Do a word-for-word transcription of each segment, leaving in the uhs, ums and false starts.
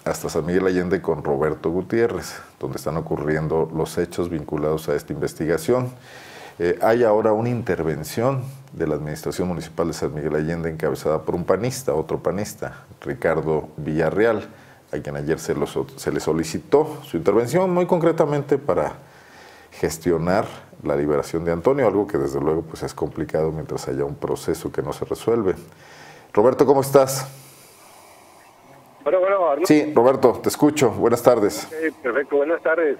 hasta San Miguel Allende con Roberto Gutiérrez, donde están ocurriendo los hechos vinculados a esta investigación. Eh, hay ahora una intervención de la Administración Municipal de San Miguel Allende encabezada por un panista, otro panista, Ricardo Villarreal, a quien ayer se, los, se le solicitó su intervención muy concretamente para gestionar la liberación de Antonio, algo que desde luego pues, es complicado mientras haya un proceso que no se resuelve. Roberto, ¿cómo estás? Bueno, bueno, Arnoldo. Sí, Roberto, te escucho. Buenas tardes. Okay, perfecto, buenas tardes.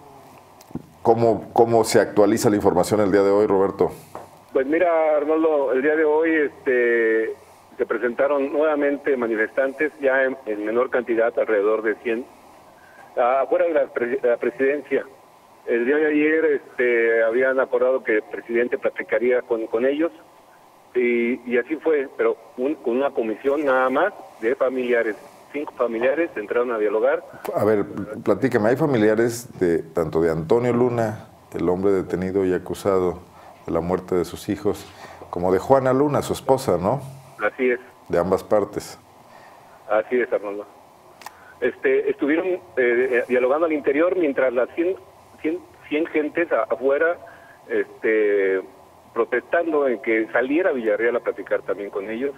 ¿Cómo, ¿Cómo se actualiza la información el día de hoy, Roberto? Pues mira, Arnoldo, el día de hoy este, se presentaron nuevamente manifestantes, ya en, en menor cantidad, alrededor de cien, afuera de la, pre, de la presidencia. El día de ayer este, habían acordado que el presidente platicaría con, con ellos, y, y así fue, pero un, con una comisión nada más de familiares. Cinco familiares entraron a dialogar. A ver, platícame, ¿hay familiares de tanto de Antonio Luna, el hombre detenido y acusado de la muerte de sus hijos, como de Juana Luna, su esposa, ¿no? Así es. De ambas partes. Así es, Arnoldo. Este, estuvieron eh, dialogando al interior mientras las cien, cien, cien gentes afuera este, protestando en que saliera Villarreal a platicar también con ellos,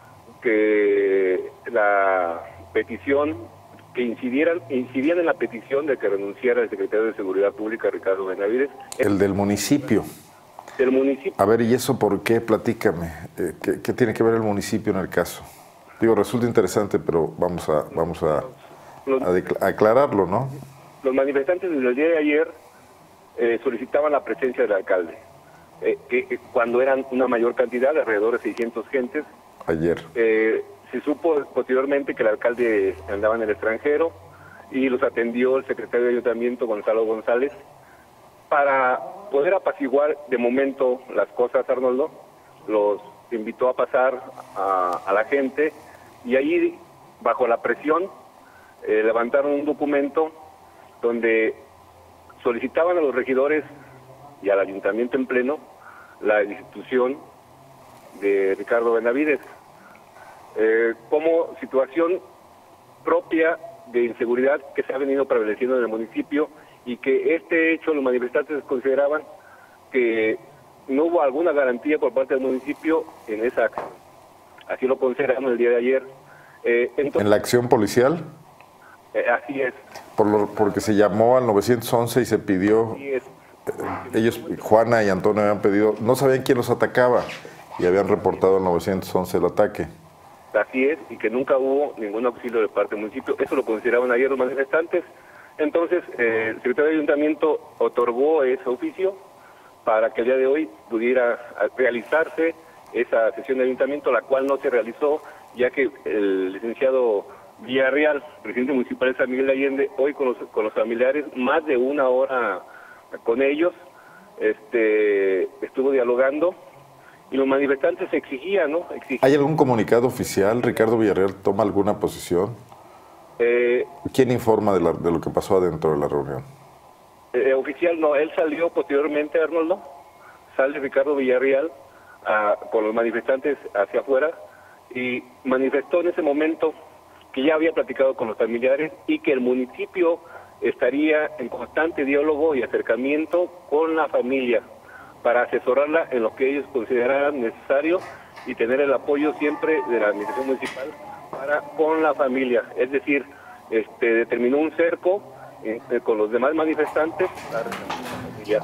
que la petición, que incidieran, incidían en la petición de que renunciara el secretario de Seguridad Pública, Ricardo Benavides. El del municipio. Del municipio. A ver, ¿y eso por qué? Platícame. Eh, ¿qué, ¿Qué tiene que ver el municipio en el caso? Digo, resulta interesante, pero vamos a vamos a, los, a, a aclararlo, ¿no? Los manifestantes desde el día de ayer eh, solicitaban la presencia del alcalde, eh, que, que cuando eran una mayor cantidad, alrededor de seiscientas gentes. Ayer. Eh, se supo posteriormente que el alcalde andaba en el extranjero y los atendió el secretario de Ayuntamiento, Gonzalo González, para poder apaciguar de momento las cosas, Arnoldo. Los invitó a pasar a, a la gente y ahí, bajo la presión, eh, levantaron un documento donde solicitaban a los regidores y al Ayuntamiento en pleno la destitución de Ricardo Benavides, eh, como situación propia de inseguridad que se ha venido prevaleciendo en el municipio, y que este hecho los manifestantes consideraban que no hubo alguna garantía por parte del municipio en esa acción. Así lo consideraron el día de ayer. Eh, entonces, ¿En la acción policial? Eh, así es. Por lo, porque se llamó al nueve once y se pidió... Así es. Eh, ellos, Juana y Antonio, habían pedido... No sabían quién los atacaba y habían reportado al nueve once el ataque. Así es, y que nunca hubo ningún auxilio de parte del municipio. Eso lo consideraban ayer los manifestantes. Entonces, eh, el secretario de Ayuntamiento otorgó ese oficio para que el día de hoy pudiera realizarse esa sesión de Ayuntamiento, la cual no se realizó, ya que el licenciado Villarreal, presidente municipal de San Miguel de Allende, hoy con los, con los familiares, más de una hora con ellos, este, estuvo dialogando, y los manifestantes exigían, ¿no? Exigían. ¿Hay algún comunicado oficial? ¿Ricardo Villarreal toma alguna posición? Eh, ¿Quién informa de, la, de lo que pasó adentro de la reunión? Eh, oficial no, él salió posteriormente, Arnoldo, sale Ricardo Villarreal a, con los manifestantes hacia afuera y manifestó en ese momento que ya había platicado con los familiares y que el municipio estaría en constante diálogo y acercamiento con la familia para asesorarla en lo que ellos consideraran necesario y tener el apoyo siempre de la administración municipal para con la familia. Es decir, este determinó un cerco eh, con los demás manifestantes para la familia.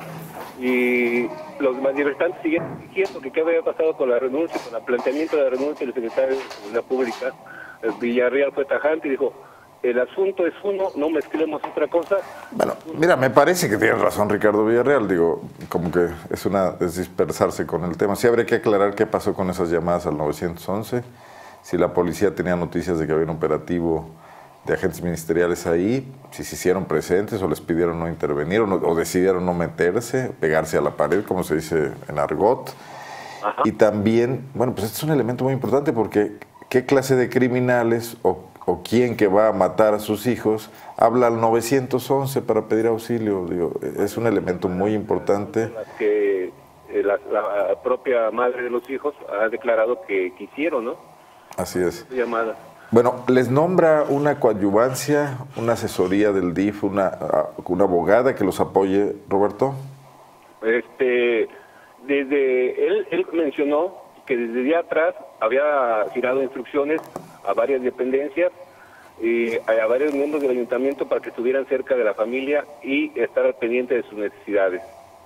Y los manifestantes siguen diciendo que qué había pasado con la renuncia, con el planteamiento de la renuncia del secretario de Seguridad Pública. El Villarreal fue tajante y dijo: el asunto es uno, no mezclemos otra cosa. Bueno, mira, me parece que tienes razón Ricardo Villarreal, digo, como que es una es dispersarse con el tema. Sí habría que aclarar qué pasó con esas llamadas al nueve once, si la policía tenía noticias de que había un operativo de agentes ministeriales ahí, si se hicieron presentes o les pidieron no intervenir o, no, o decidieron no meterse, pegarse a la pared, como se dice en argot. Ajá. Y también, bueno, pues este es un elemento muy importante porque ¿qué clase de criminales o, o quién que va a matar a sus hijos habla al nueve once para pedir auxilio? Digo, es un elemento muy importante. Que la, la propia madre de los hijos ha declarado que quisieron, ¿no? Así es. Llamada. Bueno, les nombra una coadyuvancia, una asesoría del D I F, una, una abogada que los apoye, Roberto. Este, desde él, él mencionó que desde día atrás había girado instrucciones a varias dependencias y a varios miembros del ayuntamiento para que estuvieran cerca de la familia y estar al pendiente de sus necesidades.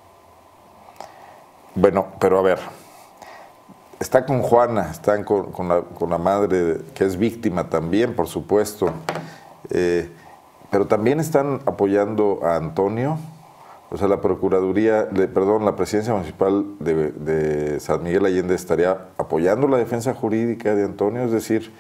Bueno, pero a ver, está con Juana, están con, con, la, con la madre que es víctima también, por supuesto, eh, pero también están apoyando a Antonio. O sea, la Procuraduría, de, perdón, la Presidencia Municipal de, de San Miguel Allende estaría apoyando la defensa jurídica de Antonio, es decir,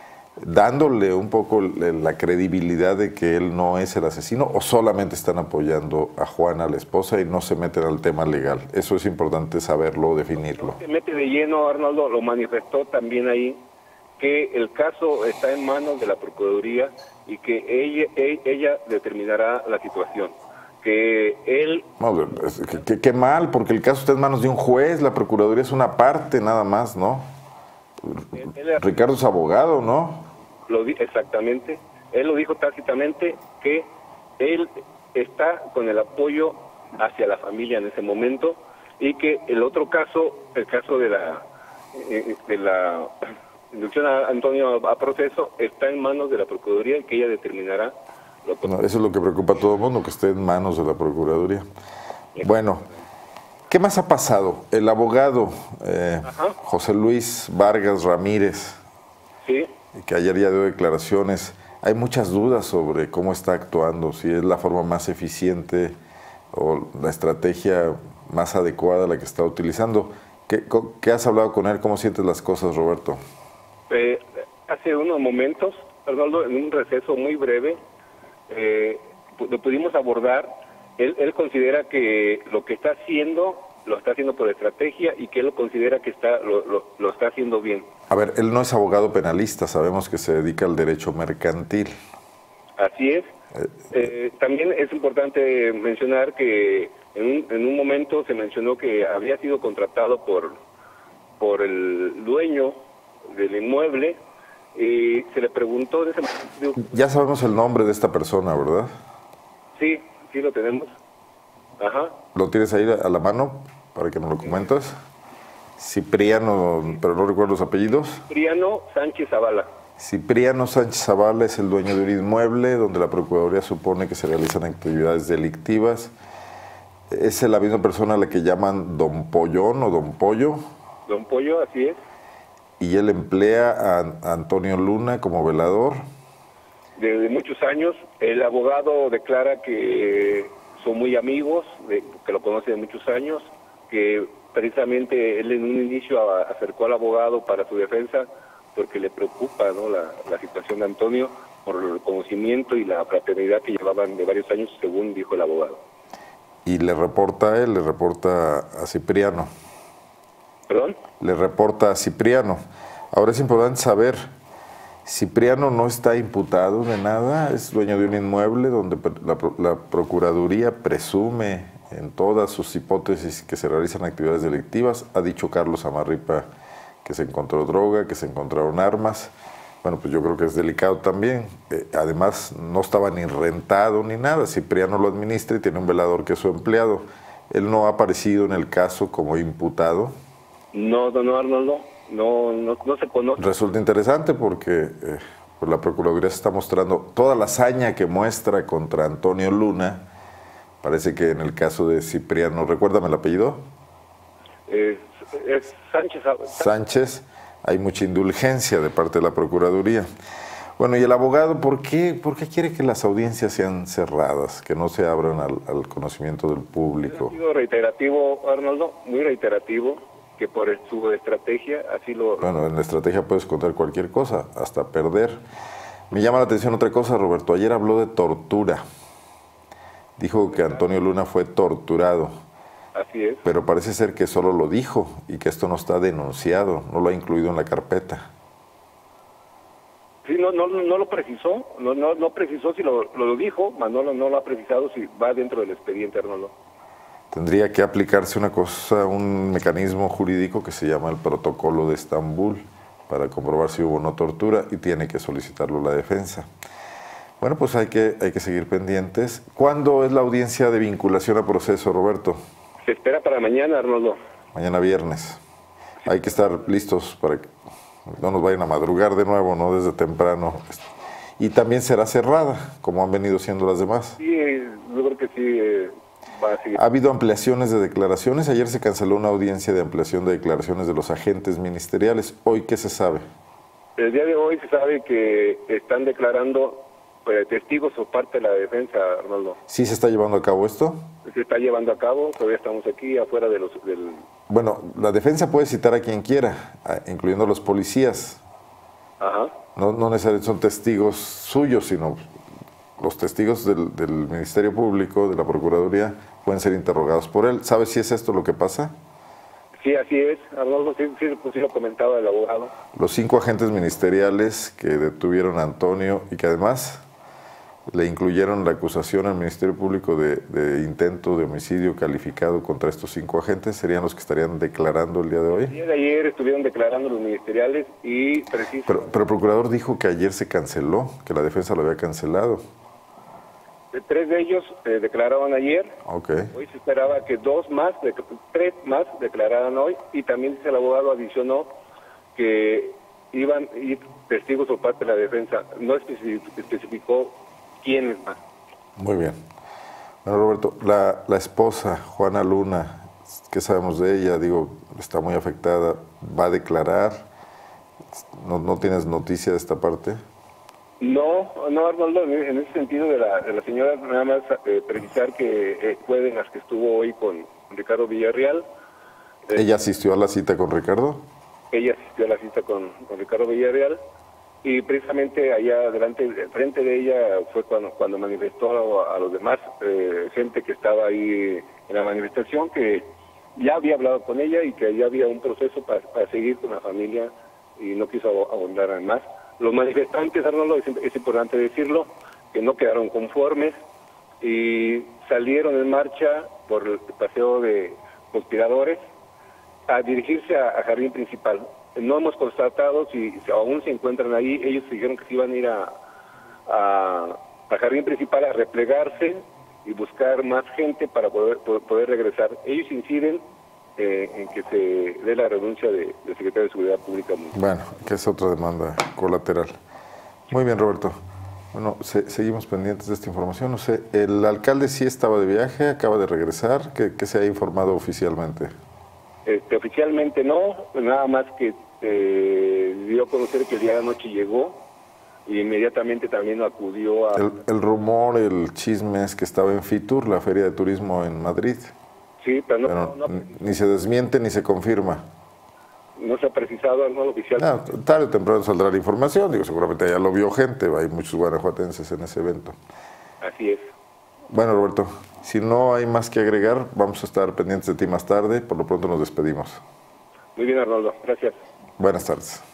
dándole un poco la credibilidad de que él no es el asesino, o solamente están apoyando a Juana, la esposa, y no se meten al tema legal. Eso es importante saberlo, definirlo. Se mete de lleno, Arnoldo, lo manifestó también ahí, que el caso está en manos de la Procuraduría y que ella, ella determinará la situación. Que él... No, qué, qué mal, porque el caso está en manos de un juez, la Procuraduría es una parte nada más, ¿no? Él, él, Ricardo es abogado, ¿no? Lo di, exactamente. Él lo dijo tácitamente que él está con el apoyo hacia la familia en ese momento y que el otro caso, el caso de la de la inducción a Antonio a proceso, está en manos de la Procuraduría y que ella determinará. No, eso es lo que preocupa a todo el mundo, que esté en manos de la Procuraduría. Bueno, ¿qué más ha pasado? El abogado eh, José Luis Vargas Ramírez, sí, que ayer ya dio declaraciones, hay muchas dudas sobre cómo está actuando, si es la forma más eficiente o la estrategia más adecuada la que está utilizando. ¿Qué, qué has hablado con él? ¿Cómo sientes las cosas, Roberto? Eh, hace unos momentos, Arnoldo, en un receso muy breve, Eh, lo pudimos abordar. Él, él considera que lo que está haciendo lo está haciendo por estrategia y que él lo considera que está lo, lo, lo está haciendo bien. A ver, él no es abogado penalista, sabemos que se dedica al derecho mercantil. Así es. Eh, eh, también es importante mencionar que en un, en un momento se mencionó que había sido contratado por, por el dueño del inmueble. Y se le preguntó de ese momento. Ya sabemos el nombre de esta persona, ¿verdad? Sí, sí lo tenemos. Ajá. ¿Lo tienes ahí a la mano para que nos lo comentes? Cipriano, pero no recuerdo los apellidos. Cipriano Sánchez Zavala. Cipriano Sánchez Zavala es el dueño de un inmueble donde la Procuraduría supone que se realizan actividades delictivas. Es la misma persona a la que llaman Don Pollón o Don Pollo. Don Pollo, así es. Y él emplea a Antonio Luna como velador. Desde muchos años, el abogado declara que son muy amigos, de, que lo conoce de muchos años, que precisamente él en un inicio a, acercó al abogado para su defensa porque le preocupa, ¿no?, la, la situación de Antonio por el conocimiento y la fraternidad que llevaban de varios años, según dijo el abogado. Y le reporta a él, le reporta a Cipriano. ¿Perdón? Le reporta a Cipriano. Ahora es importante saber, Cipriano no está imputado de nada, es dueño de un inmueble donde la, la Procuraduría presume en todas sus hipótesis que se realizan actividades delictivas. Ha dicho Carlos Amarripa que se encontró droga, que se encontraron armas. Bueno, pues yo creo que es delicado también. Eh, además, no estaba ni rentado ni nada. Cipriano lo administra y tiene un velador que es su empleado. Él no ha aparecido en el caso como imputado. No, don Arnoldo, no, no, no se conoce. Resulta interesante porque eh, pues la Procuraduría se está mostrando toda la hazaña que muestra contra Antonio Luna. Parece que en el caso de Cipriano, recuérdame el apellido. Eh, es Sánchez. Sánchez, hay mucha indulgencia de parte de la Procuraduría. Bueno, y el abogado, ¿por qué, por qué quiere que las audiencias sean cerradas, que no se abran al, al conocimiento del público? Ha sido reiterativo, Arnoldo, muy reiterativo, que por su estrategia así lo... Bueno, en la estrategia puedes contar cualquier cosa, hasta perder. Me llama la atención otra cosa, Roberto. Ayer habló de tortura. Dijo que Antonio Luna fue torturado. Así es. Pero parece ser que solo lo dijo y que esto no está denunciado, no lo ha incluido en la carpeta. Sí, no, no, no lo precisó, no, no, no precisó si lo, lo dijo, Manolo no lo ha precisado si va dentro del expediente, Arnoldo. Tendría que aplicarse una cosa, un mecanismo jurídico que se llama el Protocolo de Estambul, para comprobar si hubo o no tortura y tiene que solicitarlo la defensa. Bueno, pues hay que, hay que seguir pendientes. ¿Cuándo es la audiencia de vinculación a proceso, Roberto? Se espera para mañana, Arnoldo. Mañana viernes. Hay que estar listos para que no nos vayan a madrugar de nuevo, ¿no? Desde temprano. Y también será cerrada, como han venido siendo las demás. Sí, yo creo que sí eh, va a seguir. ¿Ha habido ampliaciones de declaraciones? Ayer se canceló una audiencia de ampliación de declaraciones de los agentes ministeriales. ¿Hoy qué se sabe? El día de hoy se sabe que están declarando eh, testigos por parte de la defensa, Arnoldo. ¿Sí se está llevando a cabo esto? Se está llevando a cabo, todavía estamos aquí afuera de los, del... Bueno, la defensa puede citar a quien quiera, incluyendo a los policías. Ajá. No, no necesariamente son testigos suyos, sino los testigos del, del Ministerio Público, de la Procuraduría, pueden ser interrogados por él. ¿Sabes si es esto lo que pasa? Sí, así es, Arnoldo, sí, sí, pues sí lo comentaba el abogado. Los cinco agentes ministeriales que detuvieron a Antonio y que además le incluyeron la acusación al Ministerio Público de, de intento de homicidio calificado contra estos cinco agentes, ¿serían los que estarían declarando el día de hoy? El día de ayer estuvieron declarando los ministeriales y preciso... Pero, pero el procurador dijo que ayer se canceló, que la defensa lo había cancelado. Tres de ellos eh, declararon ayer. Okay. Hoy se esperaba que dos más, de, tres más declararan hoy, y también dice el abogado adicionó que iban a ir testigos por parte de la defensa. No especificó quiénes más. Muy bien. Bueno, Roberto, la, la esposa, Juana Luna, ¿qué sabemos de ella? Digo, está muy afectada, ¿va a declarar? ¿No, no tienes noticia de esta parte? No, no, Arnoldo, en ese sentido de la, de la señora, nada más eh, precisar que eh, fue de las que estuvo hoy con Ricardo Villarreal. Eh, ¿Ella asistió a la cita con Ricardo? Ella asistió a la cita con, con Ricardo Villarreal y precisamente allá delante, frente de ella fue cuando, cuando manifestó a, a los demás, eh, gente que estaba ahí en la manifestación, que ya había hablado con ella y que ya había un proceso para, para seguir con la familia y no quiso abundar en más. Los manifestantes, Arnoldo, es, es importante decirlo, que no quedaron conformes y salieron en marcha por el paseo de conspiradores a dirigirse a, a Jardín Principal. No hemos constatado si, si aún se encuentran ahí. Ellos dijeron que se iban a ir a, a, a Jardín Principal a replegarse y buscar más gente para poder, poder regresar. Ellos inciden Eh, en que se dé la renuncia de, del secretario de Seguridad Pública Municipal. Bueno, que es otra demanda colateral. Muy bien, Roberto. Bueno, se, seguimos pendientes de esta información. No sé, ¿el alcalde sí estaba de viaje, acaba de regresar? ¿Qué, qué se ha informado oficialmente? Este, oficialmente no, nada más que eh, dio a conocer que el día de la noche llegó y inmediatamente también acudió a... El, el rumor, el chisme es que estaba en FITUR, la Feria de Turismo en Madrid. Sí, pero no, pero no, no, ni se desmiente ni se confirma. No se ha precisado al modo oficial. No, tarde o temprano saldrá la información. Digo, seguramente allá lo vio gente, hay muchos guanajuatenses en ese evento. Así es. Bueno, Roberto, si no hay más que agregar, vamos a estar pendientes de ti más tarde. Por lo pronto nos despedimos. Muy bien, Arnoldo. Gracias. Buenas tardes.